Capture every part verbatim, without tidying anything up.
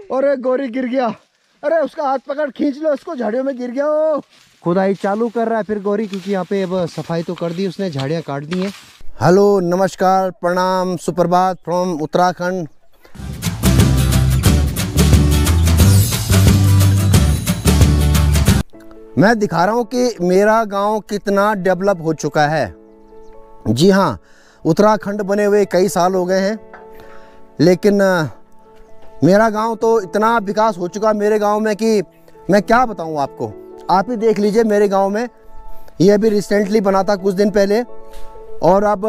और एक गोरी गिर गया। अरे उसका हाथ पकड़ खींच लो, उसको झाड़ियों में गिर गया। वो खुदाई चालू कर रहा है फिर गोरी, क्योंकि यहाँ पे अब सफाई तो कर दी उसने, झाड़ियाँ काट दी हैं। हेलो, नमस्कार, प्रणाम, सुप्रभात फ्रॉम उत्तराखंड। मैं दिखा रहा हूँ कि मेरा गांव कितना डेवलप हो चुका है। जी हाँ, उत्तराखंड बने हुए कई साल हो गए हैं, लेकिन मेरा गांव तो इतना विकास हो चुका मेरे गांव में कि मैं क्या बताऊं आपको। आप ही देख लीजिए मेरे गांव में, ये अभी रिसेंटली बना था कुछ दिन पहले, और अब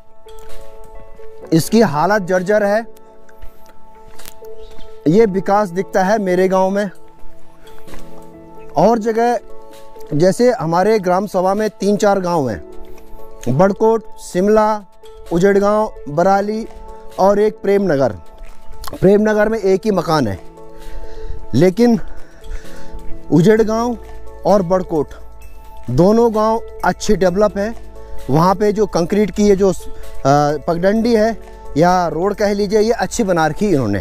इसकी हालत जर्जर है। ये विकास दिखता है मेरे गांव में। और जगह जैसे हमारे ग्राम सभा में तीन चार गांव हैं, बड़कोट, शिमला, उजड़गांव, बराली और एक प्रेम नगर। प्रेम नगर में एक ही मकान है, लेकिन उजड़गांव और बड़कोट दोनों गांव अच्छे डेवलप है। वहाँ पे जो कंक्रीट की ये जो पगडंडी है या रोड कह लीजिए, ये अच्छी बना रखी इन्होंने।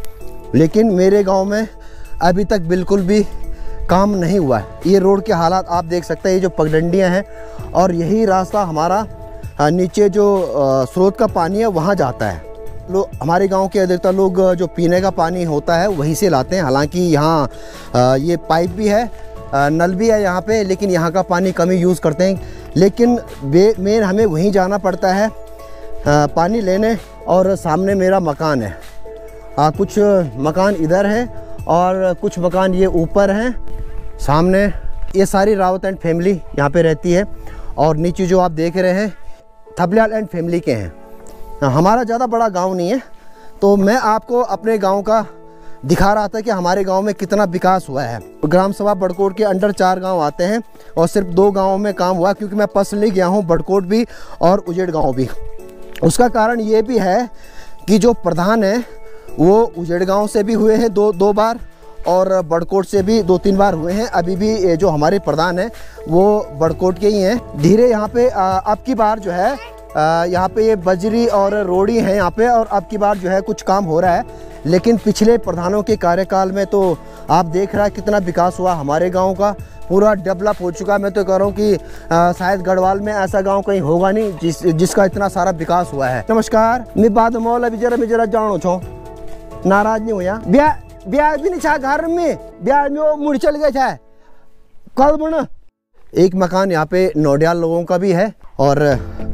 लेकिन मेरे गांव में अभी तक बिल्कुल भी काम नहीं हुआ है। ये रोड के हालात आप देख सकते हैं, ये जो पगडंडियाँ हैं, और यही रास्ता हमारा नीचे जो स्रोत का पानी है वहाँ जाता है। लोग, हमारे गांव के अधिकतर लोग जो पीने का पानी होता है वहीं से लाते हैं। हालांकि यहाँ ये पाइप भी है, नल भी है यहाँ पे, लेकिन यहाँ का पानी कम ही यूज़ करते हैं। लेकिन मेन हमें वहीं जाना पड़ता है पानी लेने। और सामने मेरा मकान है, आ, कुछ मकान इधर है और कुछ मकान ये ऊपर हैं। सामने ये सारी रावत एंड फैमिली यहाँ पे रहती है, और नीचे जो आप देख रहे हैं थपलियाल एंड फैमिली के हैं। हमारा ज़्यादा बड़ा गांव नहीं है, तो मैं आपको अपने गांव का दिखा रहा था कि हमारे गांव में कितना विकास हुआ है। ग्राम सभा बड़कोट के अंडर चार गांव आते हैं और सिर्फ दो गांवों में काम हुआ, क्योंकि मैं पर्सनली गया हूं बड़कोट भी और उजड़गांव भी। उसका कारण ये भी है कि जो प्रधान है वो उजड़गांव से भी हुए हैं दो दो बार, और बड़कोट से भी दो तीन बार हुए हैं। अभी भी जो हमारे प्रधान हैं वो बड़कोट के ही हैं। धीरे यहाँ पे अब की बार जो है यहाँ पे ये बजरी और रोड़ी है यहाँ पे, और अब की बार जो है कुछ काम हो रहा है। लेकिन पिछले प्रधानों के कार्यकाल में तो आप देख रहा है कितना विकास हुआ हमारे गांव का, पूरा डेवलप हो चुका। मैं तो कह रहा हूँ कि आ, शायद गढ़वाल में ऐसा गांव कहीं होगा नहीं जिस जिसका इतना सारा विकास हुआ है। नमस्कार, मैं बाद मौल अभी जरा मैं जरा जानो छो, नाराज नहीं हुआ। ब्याह ब्याह भी नहीं छा घर में, ब्याह में वो मुड़ चल गए छा कल बना। एक मकान यहाँ पे नौडियाल लोगों का भी है। और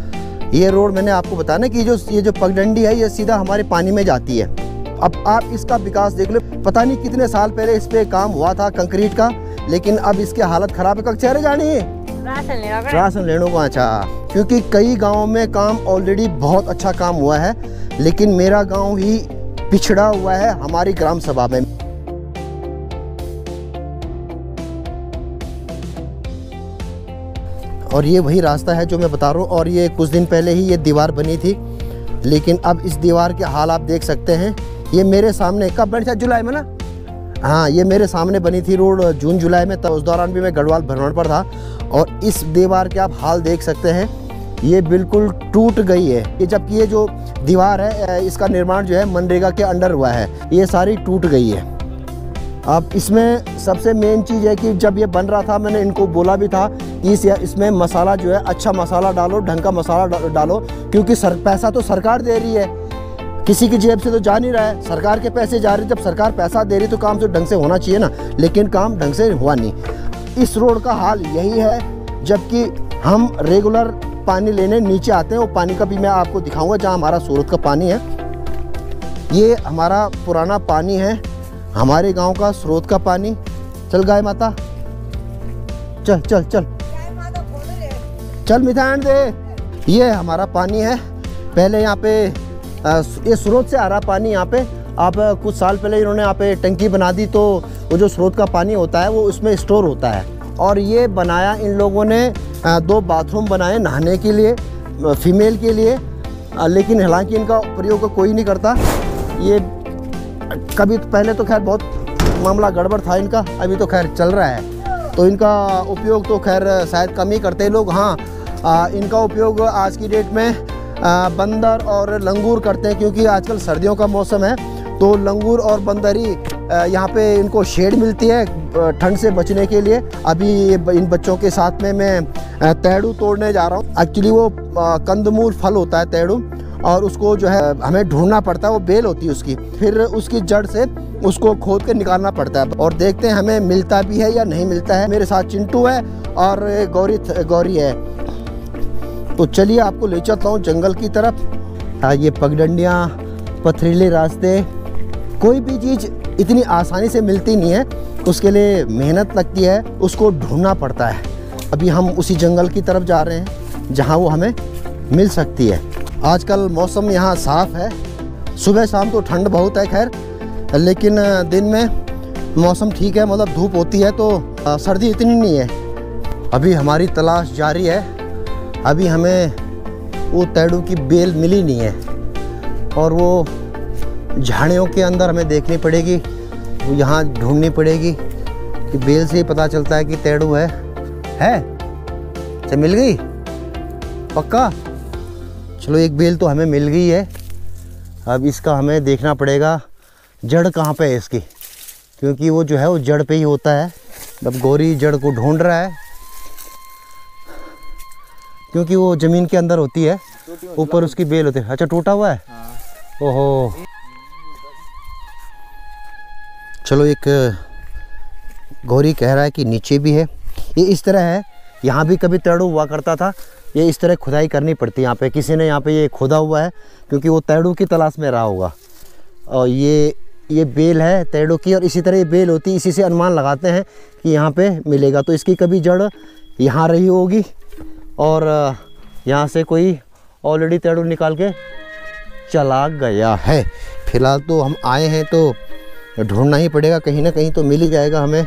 ये रोड मैंने आपको बताया ना कि जो ये जो पगडंडी है ये सीधा हमारे पानी में जाती है। अब आप इसका विकास देख लो, पता नहीं कितने साल पहले इस पे काम हुआ था कंक्रीट का, लेकिन अब इसकी हालत खराब है। कब चेहरे जानी है राशन लेने को। अच्छा, क्योंकि कई गाँव में काम ऑलरेडी बहुत अच्छा काम हुआ है, लेकिन मेरा गाँव ही पिछड़ा हुआ है हमारी ग्राम सभा में। और ये वही रास्ता है जो मैं बता रहा हूँ। और ये कुछ दिन पहले ही ये दीवार बनी थी, लेकिन अब इस दीवार के हाल आप देख सकते हैं। ये मेरे सामने कब बनी था? जुलाई में ना? हाँ, ये मेरे सामने बनी थी रोड जून जुलाई में, तब उस दौरान भी मैं गढ़वाल भ्रमण पर था। और इस दीवार के आप हाल देख सकते हैं, ये बिल्कुल टूट गई है। ये जबकि ये जो दीवार है इसका निर्माण जो है मनरेगा के अंडर हुआ है, ये सारी टूट गई है। अब इसमें सबसे मेन चीज़ है कि जब ये बन रहा था मैंने इनको बोला भी था कि इस इसमें मसाला जो है अच्छा मसाला डालो, ढंग का मसाला डालो, क्योंकि सर पैसा तो सरकार दे रही है, किसी की जेब से तो जा नहीं रहा है, सरकार के पैसे जा रहे हैं। जब सरकार पैसा दे रही तो काम तो ढंग से होना चाहिए ना, लेकिन काम ढंग से हुआ नहीं। इस रोड का हाल यही है, जबकि हम रेगुलर पानी लेने नीचे आते हैं। वो पानी का भी मैं आपको दिखाऊंगा, जहाँ हमारा सूरत का पानी है। ये हमारा पुराना पानी है, हमारे गांव का स्रोत का पानी। चल गाय माता, चल चल चल चल मिठान दे। ये हमारा पानी है। पहले यहाँ पे ये स्रोत से आ रहा पानी यहाँ पे। आप कुछ साल पहले इन्होंने यहाँ पे टंकी बना दी, तो वो जो स्रोत का पानी होता है वो उसमें स्टोर होता है। और ये बनाया इन लोगों ने, दो बाथरूम बनाए नहाने के लिए, फीमेल के लिए, लेकिन हालांकि इनका प्रयोग कोई नहीं करता। ये कभी तो पहले तो खैर बहुत मामला गड़बड़ था इनका, अभी तो खैर चल रहा है, तो इनका उपयोग तो खैर शायद कम ही करते हैं लोग। हाँ, आ, इनका उपयोग आज की डेट में आ, बंदर और लंगूर करते हैं, क्योंकि आजकल सर्दियों का मौसम है, तो लंगूर और बंदर ही यहाँ पे इनको शेड मिलती है ठंड से बचने के लिए। अभी इन बच्चों के साथ में मैं तैड़ू तोड़ने जा रहा हूँ। एक्चुअली वो कंदमूल फल होता है तैड़ू, और उसको जो है हमें ढूंढना पड़ता है, वो बेल होती है उसकी, फिर उसकी जड़ से उसको खोद के निकालना पड़ता है और देखते हैं हमें मिलता भी है या नहीं मिलता है। मेरे साथ चिंटू है और गौरी गौरी है। तो चलिए आपको ले चलता हूँ जंगल की तरफ। ये पगडंडियाँ, पथरीले रास्ते, कोई भी चीज़ इतनी आसानी से मिलती नहीं है, उसके लिए मेहनत लगती है, उसको ढूंढना पड़ता है। अभी हम उसी जंगल की तरफ जा रहे हैं जहाँ वो हमें मिल सकती है। आजकल मौसम यहाँ साफ़ है, सुबह शाम तो ठंड बहुत है खैर, लेकिन दिन में मौसम ठीक है, मतलब धूप होती है तो सर्दी इतनी नहीं है। अभी हमारी तलाश जारी है। अभी हमें वो तैड़ू की बेल मिली नहीं है, और वो झाड़ियों के अंदर हमें देखनी पड़ेगी, वो यहाँ ढूंढनी पड़ेगी कि बेल से ही पता चलता है कि तैड़ू है है अच्छा मिल गई पक्का। चलो एक बेल तो हमें मिल गई है। अब इसका हमें देखना पड़ेगा जड़ कहाँ पे है इसकी, क्योंकि वो जो है वो जड़ पे ही होता है। अब गौरी जड़ को ढूंढ रहा है, क्योंकि वो ज़मीन के अंदर होती है, ऊपर उसकी बेल होती है। अच्छा टूटा हुआ है, ओहो। चलो एक गौरी कह रहा है कि नीचे भी है। ये इस तरह है, यहाँ भी कभी तैड़ू हुआ करता था। ये इस तरह खुदाई करनी पड़ती है, यहाँ पे किसी ने यहाँ पे ये खोदा हुआ है, क्योंकि वो तैड़ू की तलाश में रहा होगा। और ये ये बेल है तैड़ू की, और इसी तरह ये बेल होती है, इसी से अनुमान लगाते हैं कि यहाँ पे मिलेगा। तो इसकी कभी जड़ यहाँ रही होगी, और यहाँ से कोई ऑलरेडी तैड़ू निकाल के चला गया है। फिलहाल तो हम आए हैं तो ढूंढना ही पड़ेगा, कहीं ना कहीं तो मिल ही जाएगा हमें।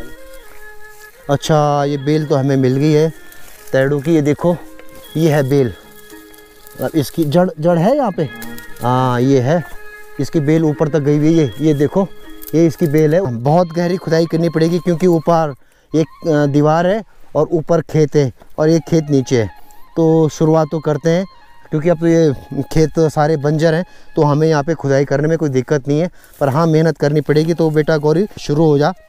अच्छा ये बेल तो हमें मिल गई है तैड़ू की, ये देखो ये है बेल। अब इसकी जड़ जड़ है यहाँ पे, हाँ ये है, इसकी बेल ऊपर तक गई हुई है। ये देखो ये इसकी बेल है। बहुत गहरी खुदाई करनी पड़ेगी, क्योंकि ऊपर एक दीवार है और ऊपर खेत है और एक खेत नीचे है। तो शुरुआत तो करते हैं, क्योंकि अब तो ये खेत सारे बंजर हैं, तो हमें यहाँ पे खुदाई करने में कोई दिक्कत नहीं है, पर हाँ मेहनत करनी पड़ेगी। तो बेटा गौरी शुरू हो जा।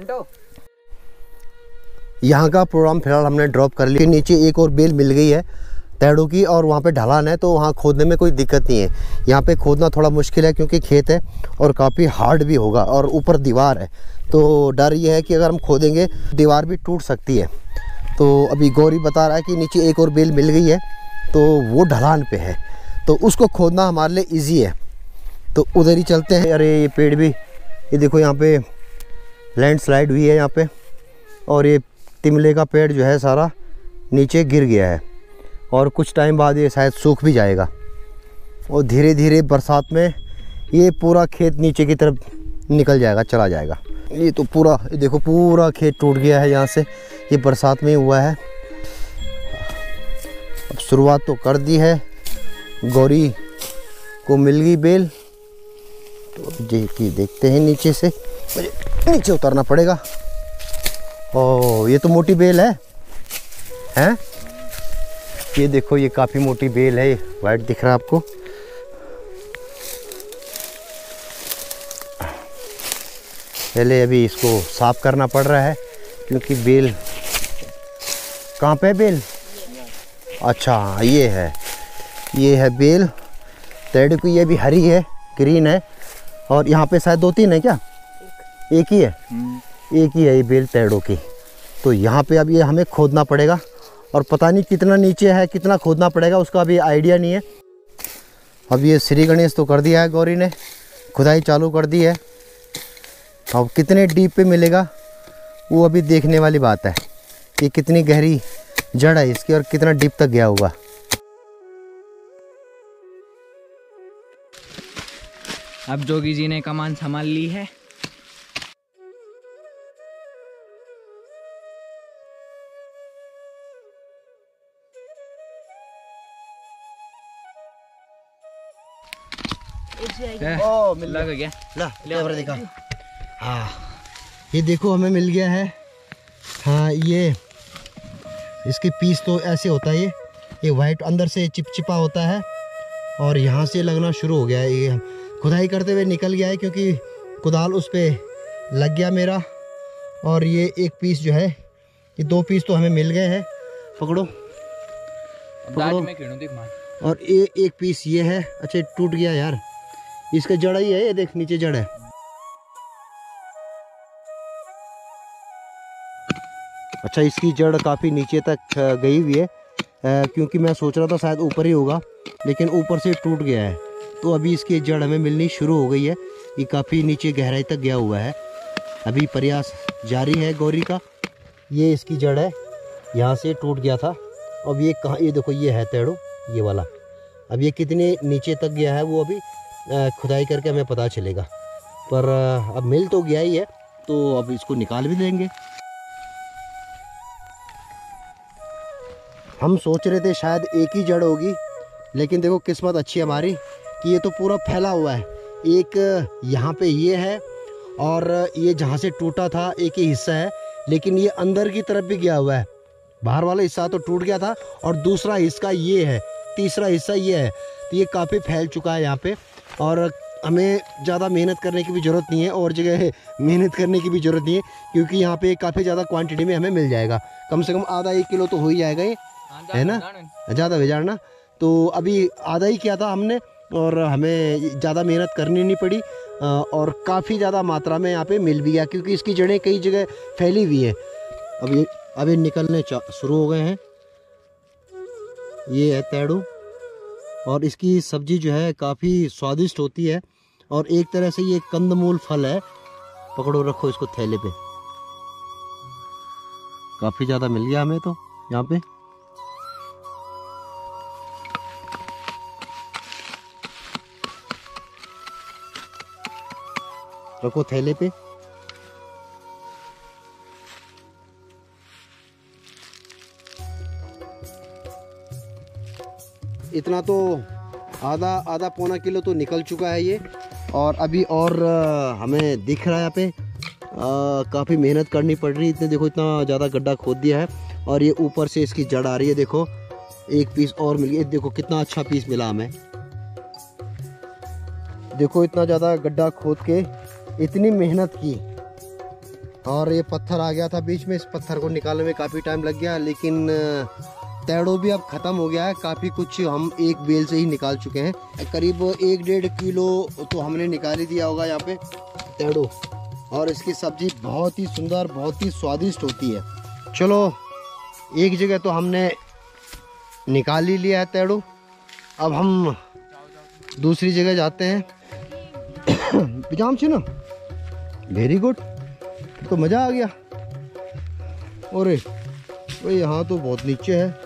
यहाँ का प्रोग्राम फिलहाल हमने ड्रॉप कर लिया। नीचे एक और बेल मिल गई है तैड़ू की, और वहाँ पे ढलान है, तो वहाँ खोदने में कोई दिक्कत नहीं है। यहाँ पे खोदना थोड़ा मुश्किल है, क्योंकि खेत है और काफ़ी हार्ड भी होगा, और ऊपर दीवार है, तो डर ये है कि अगर हम खोदेंगे दीवार भी टूट सकती है। तो अभी गौरी बता रहा है कि नीचे एक और बेल मिल गई है, तो वो ढलान पे है, तो उसको खोदना हमारे लिए ईजी है। तो उधर ही चलते हैं। अरे ये पेड़ भी, ये देखो यहाँ पे लैंडस्लाइड हुई है यहाँ पे, और ये तिमले का पेड़ जो है सारा नीचे गिर गया है, और कुछ टाइम बाद ये शायद सूख भी जाएगा, और धीरे धीरे बरसात में ये पूरा खेत नीचे की तरफ निकल जाएगा, चला जाएगा। ये तो पूरा, ये देखो पूरा खेत टूट गया है यहाँ से, ये बरसात में हुआ है। अब शुरुआत तो कर दी है, गौरी को मिल गई बेल, तो देखिए देखते हैं नीचे से, नीचे उतरना पड़ेगा। ओह ये तो मोटी बेल है हैं, ये देखो ये काफ़ी मोटी बेल है, वाइट दिख रहा है आपको। पहले अभी इसको साफ करना पड़ रहा है, क्योंकि बेल कहाँ पे है बेल, अच्छा ये है, ये है बेल तैड़ू की। ये भी हरी है, ग्रीन है, और यहाँ पे शायद दो तीन है क्या, एक ही है, एक ही है ये बेल तैड़ू की। तो यहाँ पे अब ये हमें खोदना पड़ेगा, और पता नहीं कितना नीचे है, कितना खोदना पड़ेगा उसका अभी आइडिया नहीं है। अब ये श्री गणेश तो कर दिया है गौरी ने, खुदाई चालू कर दी है। अब कितने डीप पे मिलेगा वो अभी देखने वाली बात है, कि कितनी गहरी जड़ है इसकी और कितना डीप तक गया होगा। अब जोगी जी ने कमान संभाल ली है। ओ मिल लग गया, ला ले देखा। हाँ ये देखो हमें मिल गया है। हाँ ये इसके पीस तो ऐसे होता है, ये ये वाइट अंदर से चिपचिपा होता है, और यहाँ से लगना शुरू हो गया है। ये खुदाई करते हुए निकल गया है, क्योंकि कुदाल उस पर लग गया मेरा। और ये एक पीस जो है, ये दो पीस तो हमें मिल गए हैं। पकड़ो, पकड़ो। और ये एक पीस ये है। अच्छा टूट गया यार, इसका जड़ ही है, ये देख नीचे जड़ है। अच्छा इसकी जड़ काफ़ी नीचे तक गई हुई है, क्योंकि मैं सोच रहा था शायद ऊपर ही होगा, लेकिन ऊपर से टूट गया है। तो अभी इसकी जड़ हमें मिलनी शुरू हो गई है। ये काफ़ी नीचे गहराई तक गया हुआ है। अभी प्रयास जारी है गौरी का। ये इसकी जड़ है, यहाँ से टूट गया था। अब ये कहाँ, ये देखो ये है तेड़ो, ये वाला। अब ये कितने नीचे तक गया है वो अभी खुदाई करके हमें पता चलेगा। पर अब मिल तो गया ही है, तो अब इसको निकाल भी देंगे। हम सोच रहे थे शायद एक ही जड़ होगी, लेकिन देखो किस्मत अच्छी है हमारी कि ये तो पूरा फैला हुआ है। एक यहाँ पे ये है, और ये जहाँ से टूटा था एक ही हिस्सा है, लेकिन ये अंदर की तरफ भी गया हुआ है। बाहर वाला हिस्सा तो टूट गया था, और दूसरा हिस्सा ये है, तीसरा हिस्सा ये है। तो ये काफ़ी फैल चुका है यहाँ पे, और हमें ज़्यादा मेहनत करने की भी ज़रूरत नहीं है, और जगह मेहनत करने की भी ज़रूरत नहीं है, क्योंकि यहाँ पे काफ़ी ज़्यादा क्वांटिटी में हमें मिल जाएगा। कम से कम आधा एक किलो तो हो ही जाएगा ये, है ना, ज़्यादा भेजाना। तो अभी आधा ही किया था हमने, और हमें ज़्यादा मेहनत करनी नहीं पड़ी, और काफ़ी ज़्यादा मात्रा में यहाँ पे मिल भी गया, क्योंकि इसकी जड़ें कई जगह फैली हुई हैं। अब ये अब ये निकलने शुरू हो गए हैं। ये है तेड़ू, और इसकी सब्जी जो है काफ़ी स्वादिष्ट होती है, और एक तरह से ये कंदमूल फल है। पकड़ो, रखो इसको थैले पे। काफ़ी ज़्यादा मिल गया हमें तो यहाँ पे। रखो थैले पे। इतना तो आधा आधा पौना किलो तो निकल चुका है ये, और अभी और हमें दिख रहा है यहाँ पे काफ़ी मेहनत करनी पड़ रही है। इतने देखो इतना ज़्यादा गड्ढा खोद दिया है, और ये ऊपर से इसकी जड़ आ रही है। देखो एक पीस और मिल गया, देखो कितना अच्छा पीस मिला हमें। देखो इतना ज़्यादा गड्ढा खोद के इतनी मेहनत की, और ये पत्थर आ गया था बीच में। इस पत्थर को निकालने में काफ़ी टाइम लग गया, लेकिन तेड़ो भी अब ख़त्म हो गया है। काफ़ी कुछ हम एक बेल से ही निकाल चुके हैं। करीब एक डेढ़ किलो तो हमने निकाल ही दिया होगा यहाँ पे तेड़ो, और इसकी सब्जी बहुत ही सुंदर, बहुत ही स्वादिष्ट होती है। चलो एक जगह तो हमने निकाल ही लिया है तेड़ो, अब हम दूसरी जगह जाते हैं। पिजाम छी ना, वेरी गुड, तो मज़ा आ गया। और यहाँ तो बहुत नीचे है,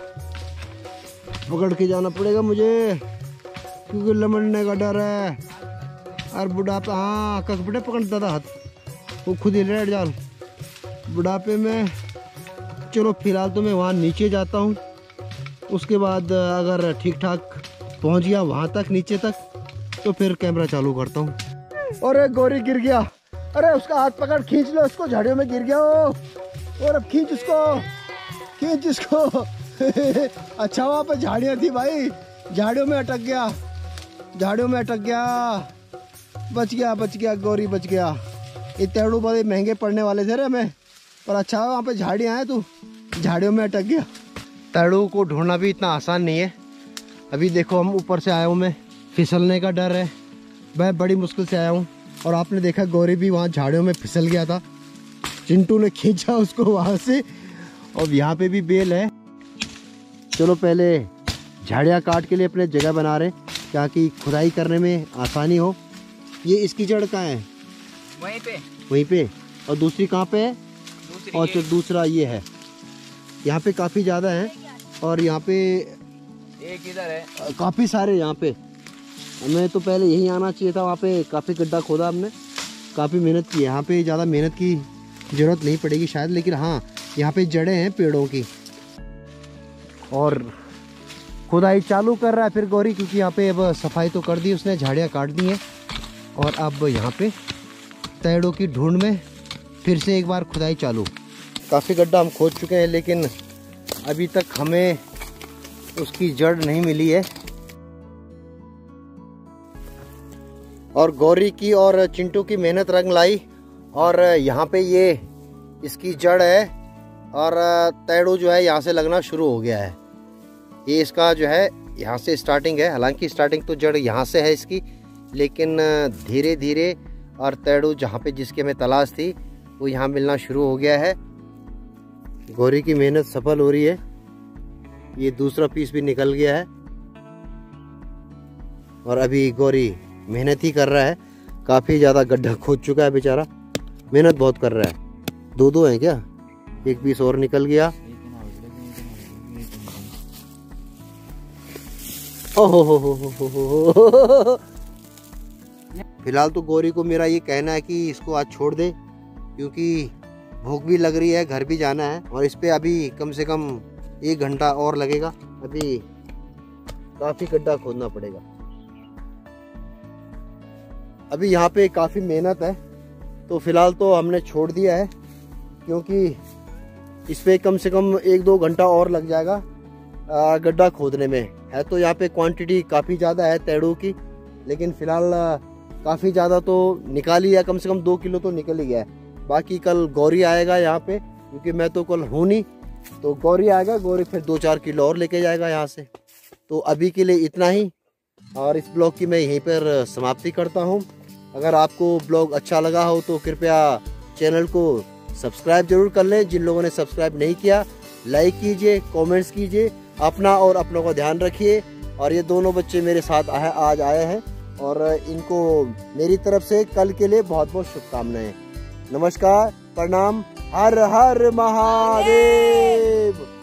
पकड़ के जाना पड़ेगा मुझे, क्योंकि लमड़ने का डर है। और बुढ़ापे, हाँ कस बड़े पकड़ता था हाथ, वो खुद ही लेट जाल बुढ़ापे में। चलो फिलहाल तो मैं वहाँ नीचे जाता हूँ, उसके बाद अगर ठीक ठाक पहुँच गया वहाँ तक नीचे तक, तो फिर कैमरा चालू करता हूँ। अरे गौरी गिर गया, अरे उसका हाथ पकड़ खींच लो, उसको झाड़ियों में गिर गया वो। और अब खींच उसको, खींच उसको। अच्छा वहाँ पर झाड़ियाँ थी भाई, झाड़ियों में अटक गया, झाड़ियों में अटक गया। बच गया, बच गया, गौरी बच गया। ये तेड़ू बड़े महंगे पड़ने वाले थे रे हमें, पर अच्छा वहाँ पे झाड़ियाँ हैं, तो झाड़ियों में अटक गया। तेड़ू को ढूंढना भी इतना आसान नहीं है। अभी देखो हम ऊपर से आया हूँ, मैं फिसलने का डर है, मैं बड़ी मुश्किल से आया हूँ। और आपने देखा गौरी भी वहाँ झाड़ियों में फिसल गया था, चिंटू ने खींचा उसको वहाँ से। और यहाँ पे भी बेल है। चलो पहले झाड़ियाँ काट के लिए अपने जगह बना रहे, ताकि खुदाई करने में आसानी हो। ये इसकी जड़ कहाँ है? वहीं पे, वहीं पे। और दूसरी कहाँ पे है? दूसरी और दूसरा ये है। यहाँ पे काफ़ी ज़्यादा है, और यहाँ पे एक इधर है, काफ़ी सारे यहाँ पे। हमें तो पहले यहीं आना चाहिए था, वहाँ पे काफ़ी गड्ढा खोदा हमने, काफ़ी मेहनत की। यहाँ पे ज़्यादा मेहनत की ज़रूरत नहीं पड़ेगी शायद, लेकिन हाँ यहाँ पे जड़ें हैं पेड़ों की। और खुदाई चालू कर रहा है फिर गौरी, क्योंकि यहाँ पे अब सफाई तो कर दी उसने, झाड़ियाँ काट दी हैं। और अब यहाँ पे तेड़ों की ढूंढ में फिर से एक बार खुदाई चालू। काफ़ी गड्ढा हम खोद चुके हैं, लेकिन अभी तक हमें उसकी जड़ नहीं मिली है। और गौरी की और चिंटू की मेहनत रंग लाई। और यहाँ पे ये इसकी जड़ है और तैड़ू जो है यहाँ से लगना शुरू हो गया है। ये इसका जो है यहाँ से स्टार्टिंग है, हालांकि स्टार्टिंग तो जड़ यहाँ से है इसकी, लेकिन धीरे धीरे और तैड़ू जहाँ पे जिसकी हमें तलाश थी वो यहाँ मिलना शुरू हो गया है। गौरी की मेहनत सफल हो रही है। ये दूसरा पीस भी निकल गया है और अभी गौरी मेहनत ही कर रहा है। काफ़ी ज़्यादा गड्ढा खोद चुका है बेचारा, मेहनत बहुत कर रहा है। दो दो हैं क्या? एक पीस और निकल गया। ओहो हो हो हो हो हो। फिलहाल तो गौरी को मेरा ये कहना है कि इसको आज छोड़ दे, क्योंकि भूख भी लग रही है, घर भी जाना है और इस पे अभी कम से कम एक घंटा और लगेगा। अभी काफ़ी गड्ढा खोदना पड़ेगा। अभी यहाँ पे काफ़ी मेहनत है, तो फिलहाल तो हमने छोड़ दिया है, क्योंकि इस पे कम से कम एक दो घंटा और लग जाएगा गड्ढा खोदने में। है तो यहाँ पे क्वांटिटी काफ़ी ज़्यादा है तैड़ू की, लेकिन फ़िलहाल काफ़ी ज़्यादा तो निकाल ही है, कम से कम दो किलो तो निकल ही गया है। बाकी कल गौरी आएगा यहाँ पे, क्योंकि मैं तो कल हूँ नहीं, तो गौरी आएगा, गौरी फिर दो चार किलो और लेके जाएगा यहाँ से। तो अभी के लिए इतना ही, और इस ब्लॉग की मैं यहीं पर समाप्ति करता हूँ। अगर आपको ब्लॉग अच्छा लगा हो तो कृपया चैनल को सब्सक्राइब जरूर कर लें। जिन लोगों ने सब्सक्राइब नहीं किया, लाइक कीजिए, कमेंट्स कीजिए, अपना और अपनों का ध्यान रखिए। और ये दोनों बच्चे मेरे साथ आए आज आए हैं और इनको मेरी तरफ से कल के लिए बहुत बहुत शुभकामनाएं। नमस्कार, प्रणाम, हर हर महादेव।